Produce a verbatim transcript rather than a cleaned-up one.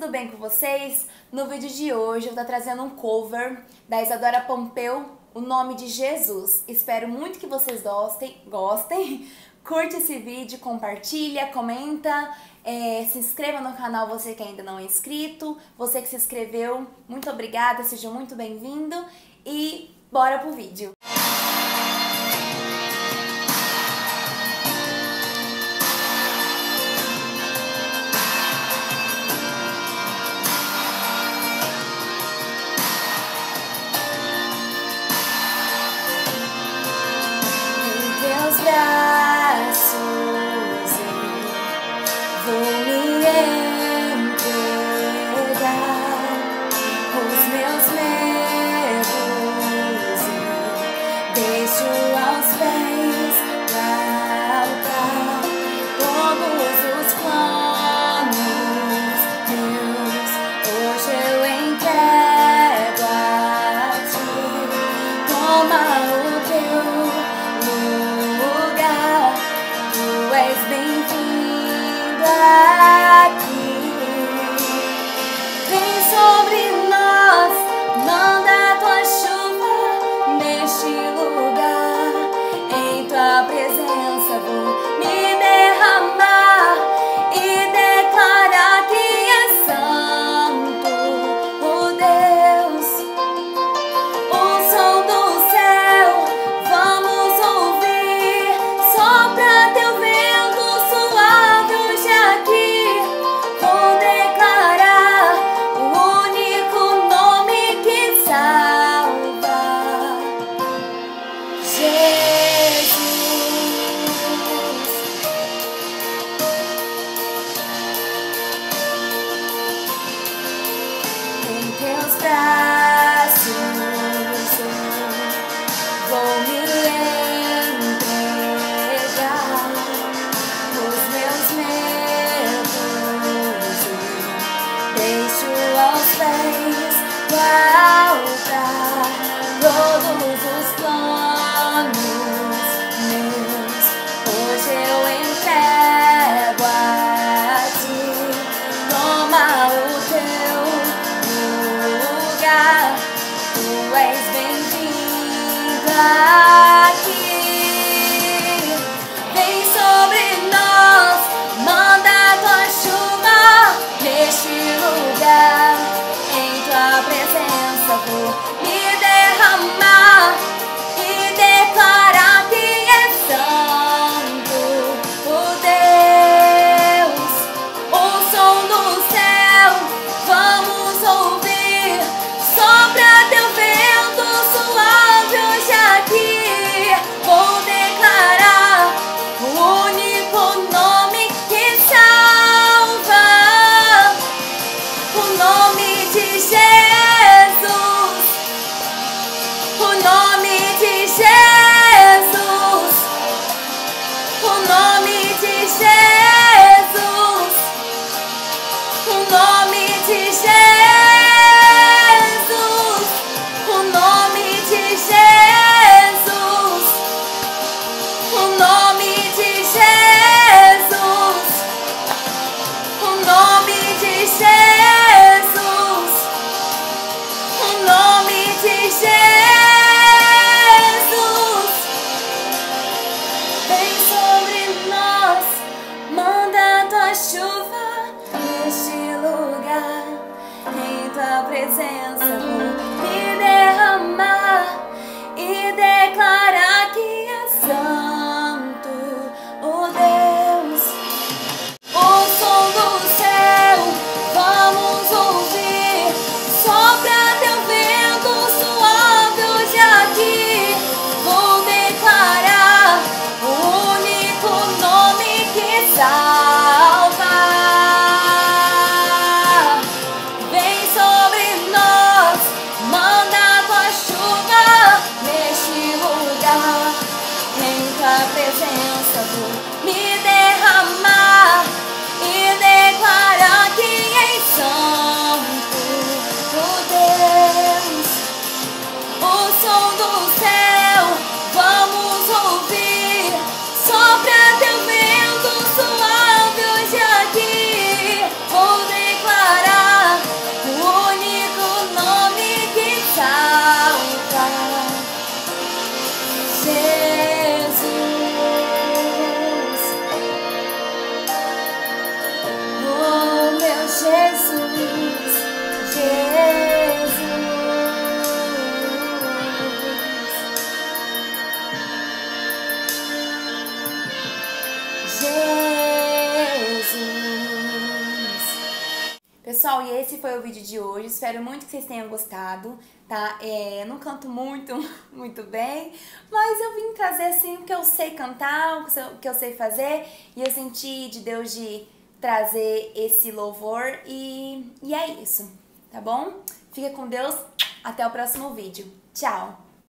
tudo bem com vocês? No vídeo de hoje eu vou estar trazendo um cover da Isadora Pompeu, O Nome de Jesus. Espero muito que vocês gostem, gostem. Curte esse vídeo, compartilha, comenta, é, se inscreva no canal você que ainda não é inscrito. Você que se inscreveu, muito obrigada, seja muito bem-vindo e bora pro vídeo. Teus braços eu vou me entregar, os meus medos eu deixo aos pés do altar, todos os planos meus hoje eu entrego a ti. Toma o teu lugar, tu és bem-vindo aqui. Vem sobre nós, manda tua chuva neste lugar. Em tua presença vou me derramar e declarar que é santo o Deus. O som do céu vamos ouvir, sopra teu vento suave hoje aqui. Vou declarar o único nome que salva, Jesus. Em teus braços vou me entregar, os meus medos eu deixo aos pés do altar, todos os planos meus hoje eu entrego a ti. Toma o teu lugar, tu és bem-vindo aqui. Vem sobre nós, manda tua chuva neste lugar. Em tua presença vou me derramar e declarar que é santo o Deus. O som do céu vamos ouvir, sopra teu vento suave hoje aqui. Vou declarar o único nome que salva, o nome de Jesus, o nome de Jesus, o nome de Jesus, o nome de Jesus, o nome de Jesus, o nome de Jesus, o nome de Jesus, o nome de Jesus. Vem sobre nós, manda tua chuva neste lugar. Em tua presença vou me derramar e declarar que é santo o Deus. O som do céu vamos ouvir, sopra teu vento suave hoje aqui. Vou declarar o único nome que salva. Vem sobre nós, esse foi o vídeo de hoje. Espero muito que vocês tenham gostado, tá? É, não canto muito, muito bem, mas eu vim trazer assim o que eu sei cantar, o que eu sei fazer, e eu senti de Deus de trazer esse louvor e, e é isso, tá bom? Fica com Deus, até o próximo vídeo. Tchau!